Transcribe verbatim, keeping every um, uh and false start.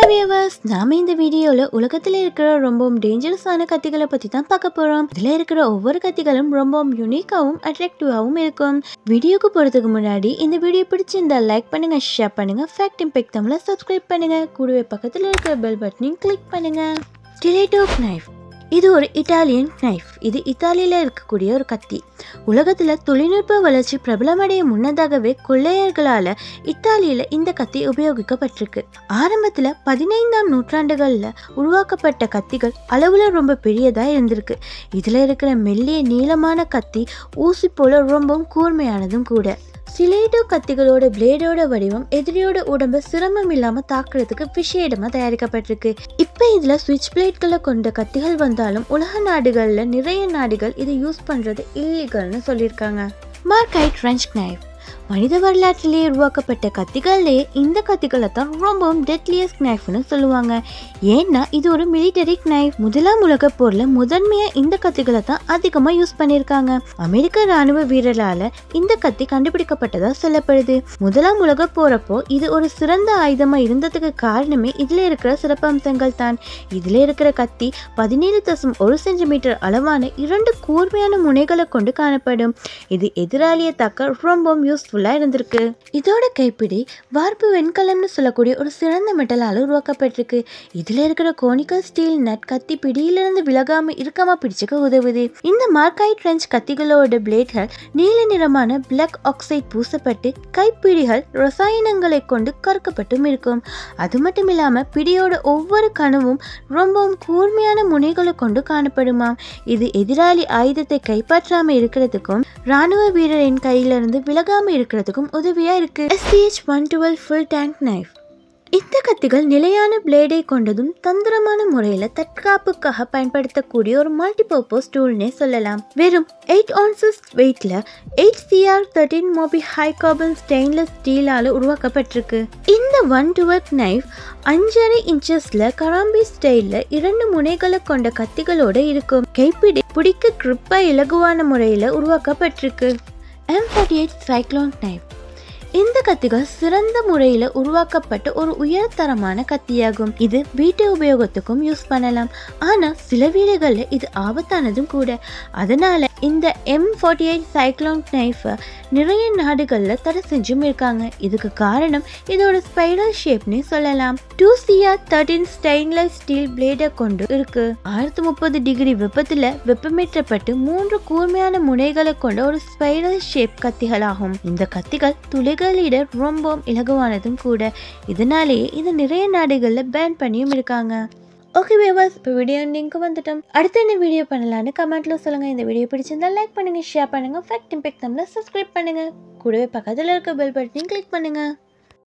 Viewers, நாம இந்த வீடியோல உலகத்துல இருக்கிற ரொம்பவும் டேஞ்சரஸான கத்திகளை பத்தி தான் பார்க்க போறோம். இதுல இருக்கிற ஒவ்வொரு கத்திகளும் ரொம்பவும் யூனிக்காவும் அட்ராக்டிவாவும் இருக்கும். வீடியோக்கு போறதுக்கு முன்னாடி இந்த வீடியோ பிடிச்சிருந்தா லைக் பண்ணுங்க, ஷேர் பண்ணுங்க, ஃபேக்ட் இம்பேக்ட் தமிழை சப்ஸ்கிரைப் பண்ணுங்க. கூடவே பக்கத்துல இருக்கிற பெல் பட்டனையும் கிளிக் பண்ணுங்க. ஸ்டிலேட்டோ நைஃப் இது ஒரு இட்டாலியன் நைஃப். இது இத்தாலியில இருக்கக்கூடிய ஒரு கத்தி. உலகத்துல தொழில்நுட்ப வளர்ச்சி பிரபலமடைய முன்னதாகவே கொள்ளையர்களால இத்தாலியில இந்த கத்தி உபயோகிக்கப்பட்டிருக்கு. ஆரம்பத்துல பதினைந்தாம் நூற்றாண்டுகள்ல உருவாக்கப்பட்ட கத்திகள் அளவுல ரொம்ப பெரியதா இருந்திருக்கு. இதுல இருக்கிற மெல்லிய நீளமான கத்தி ஊசி போல ரொம்பவும் கூர்மையானதும் கூட. ஸ்டிலேட்டோ கத்திகளோட பிளேடோட வடிவம் எதிரியோட உடம்பு சிரமம் இல்லாம தாக்குறதுக்கு விசேடமா தயாரிக்கப்பட்டிருக்கு. இப்ப இதுல சுவிட்ச் பிளேட்களை கொண்ட கத்திகள் வந்தாலும் உலக நாடுகள்ல நிறைய நாடுகள் இதை யூஸ் பண்றது இல்லீகல்னு சொல்லியிருக்காங்க. மார்க்கைட் ஃப்ரெஞ்ச் நைஃப் மனித வரலாற்றிலேயே உருவாக்கப்பட்ட கத்திகள்லேயே இந்த கத்திகளை தான் ரொம்பவும் டெட்லியஸ்ட் நைஃப்னு சொல்லுவாங்க. ஏன்னா இது ஒரு மிலிட்டரி நைஃப். முதலாம் உலக போர்ல முதன்மையா இந்த கத்திகளை தான் அதிகமா யூஸ் பண்ணியிருக்காங்க. அமெரிக்க ராணுவ வீரரால இந்த கத்தி கண்டுபிடிக்கப்பட்டதா சொல்லப்படுது. முதலாம் உலக போறப்போ இது ஒரு சிறந்த ஆயுதமா இருந்ததுக்கு காரணமே இதுல இருக்கிற சிறப்பம்சங்கள் தான். இதுல இருக்கிற கத்தி பதினேழு தசம் ஒரு சென்டிமீட்டர் அளவான இரண்டு கூர்மையான முனைகளை கொண்டு காணப்படும். இது எதிராளியை தாக்க ரொம்பவும் யூஸ்ஃபுல்லா இருந்திருக்கு. இதோட கைப்பிடி வார்ப்பு வெண்கலம்னு சொல்லக்கூடிய ஒரு சிறந்த மெட்டலால உருவாக்கப்பட்டிருக்கு. இதுல இருக்கிற கோனிக்கல் ஸ்டீல் நட் கத்தி பிடியிலிருந்து விலகாம இறுக்கமா பிடிச்சுக்க உதவுது. இந்த மார்க்கைட் ஃப்ரெஞ்ச் கத்திகளோட பிளேட்கள் நீல நிறமான பிளாக் ஆக்சைடு பூசப்பட்டு கைப்பிடிகள் ரசாயனங்களை கொண்டு கறுக்கப்பட்டும் இருக்கும். அது மட்டும் இல்லாம பிடியோட ஒவ்வொரு கணுவும் ரொம்பவும் கூர்மையான முனைகளை கொண்டு காணப்படுமாம். இது எதிராளி ஆயுதத்தை கைப்பற்றாம இருக்கிறதுக்கும் ராணுவ வீரரின் கையிலிருந்து விலகாம இருக்கிறதுக்கும் உதவியா இருக்கு. S C H one twelve full tang knife இந்த கத்திகள் நிலையான பிளேடை கொண்டதும் தந்திரமான முறையில தற்காப்புக்காக பயன்படுத்தக்கூடிய ஒரு மல்டிபர்பஸ் டூல்னே சொல்லலாம். வெறும் எயிட் ஆன்சஸ் வெயிட்ல eight C R thirteen MoV high carbon stainless ஸ்டீலால உருவாக்கப்பட்டிருக்கு. இந்த ஒன் டுவெல் நைஃப் அஞ்சரை இன்ச்சஸ்ல கராம்பி ஸ்டைல்ல இரண்டு முனைகளை கொண்ட கத்திகளோட இருக்கும். கைப்பிடி பிடிக்க கிரிப்பா இலகுவான முறையில உருவாக்கப்பட்டிருக்கு. M forty eight cyclone knife இந்த கத்திகள் சிறந்த முறையில உருவாக்கப்பட்ட ஒரு உயர்தரமான கத்தியாகும். இது வீட்டு உபயோகத்துக்கும் யூஸ் பண்ணலாம். ஆனா சில வேளைகள்ல இது ஆபத்தானதும் கூட. அதனால இந்த M forty eight cyclone knife நிறைய நாடுகள்ல தடை செஞ்சும் இருக்காங்க. இதுக்கு காரணம் இதோட ஸ்பைரல் ஷேப்னே சொல்லலாம். Two C R thirteen stainless steel பிளேடை கொண்டு இருக்கு. ஆயிரத்தி முப்பது டிகிரி வெப்பத்துல வெப்பமேற்றப்பட்டு மூன்று கூர்மையான முனைகளை கொண்ட ஒரு ஸ்பைரல் ஷேப் கத்திகளாகும். இந்த கத்திகள் துளை ரொம்பவும் இலகுவானதும் கூட. இதனாலேயே இது நிறைய நாடுகள்ல பேன் பண்ணியும் இருக்காங்க. ஓகே வியூவர்ஸ், இப்போ வீடியோ எண்டிங்க்கு வந்துட்டோம். அடுத்து என்ன வீடியோ பண்ணலான்னு கமெண்ட்ல சொல்லுங்க. இந்த வீடியோ பிடிச்சிருந்தா லைக் பண்ணுங்க, ஷேர் பண்ணுங்க, ஃபேக்ட் இம்பேக்ட் தமிழை சப்ஸ்கிரைப் பண்ணுங்க. கூடவே பக்கத்துல இருக்க பெல் பட்டனையும் கிளிக் பண்ணுங்க.